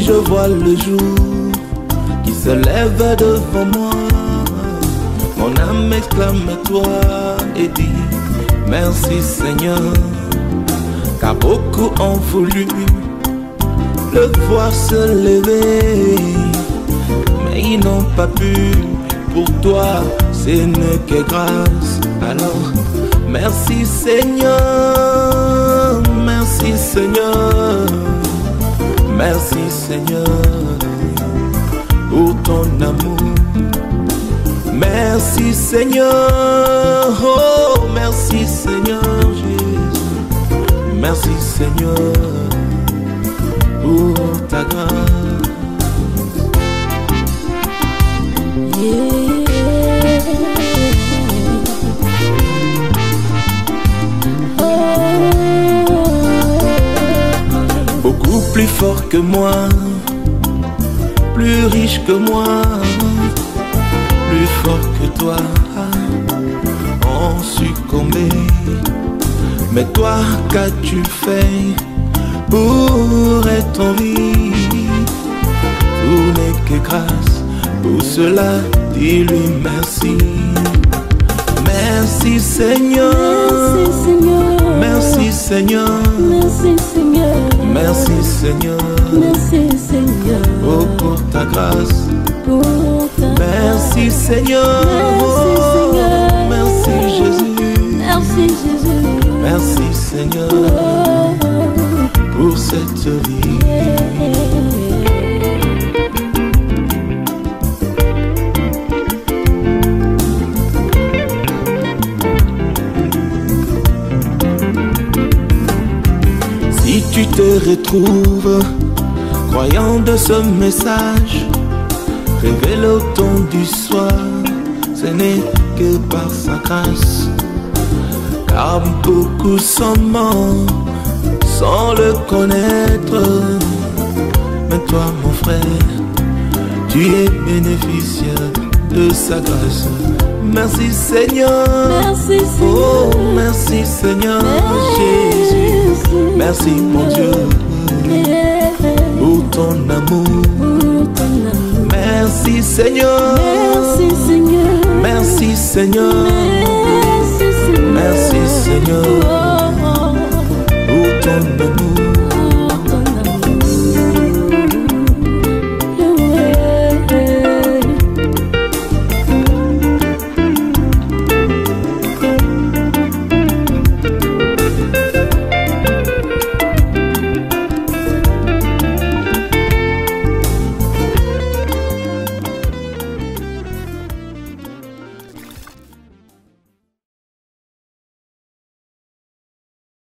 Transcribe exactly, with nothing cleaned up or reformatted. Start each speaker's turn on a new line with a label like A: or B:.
A: je vois le jour qui se lève devant moi, mon âme exclame toi et dit merci Seigneur, car beaucoup ont voulu le voir se lever, mais ils n'ont pas pu. Pour toi, ce n'est que grâce. Alors, merci Seigneur, merci Seigneur, merci Seigneur pour ton amour. Merci Seigneur, oh merci Seigneur Jésus, merci Seigneur pour ta grâce.
B: Yeah.
A: Beaucoup plus fort que moi, plus riche que moi, plus fort que toi, ont succombé. Mais toi, qu'as-tu fait pour être en vie? Tout n'est que grâce. Pour cela, dis-lui merci. Merci Seigneur, merci Seigneur,
B: merci Seigneur,
A: merci Seigneur,
B: merci Seigneur,
A: oh pour ta grâce,
B: pour ta
A: merci Seigneur,
B: merci Seigneur,
A: merci Jésus,
B: merci Jésus,
A: merci Seigneur,
B: oh,
A: pour cette vie.
B: Yeah.
A: Si tu te retrouves croyant de ce message, révèle au temps du soir, ce n'est que par sa grâce. Car beaucoup sont morts sans le connaître. Mais toi mon frère, tu es bénéficiaire de sa grâce. Merci Seigneur,
B: Merci Seigneur,
A: oh merci Seigneur Jésus. Merci mon Dieu pour ton amour. Merci Seigneur,
B: merci Seigneur,
A: merci Seigneur, merci Seigneur pour ton amour.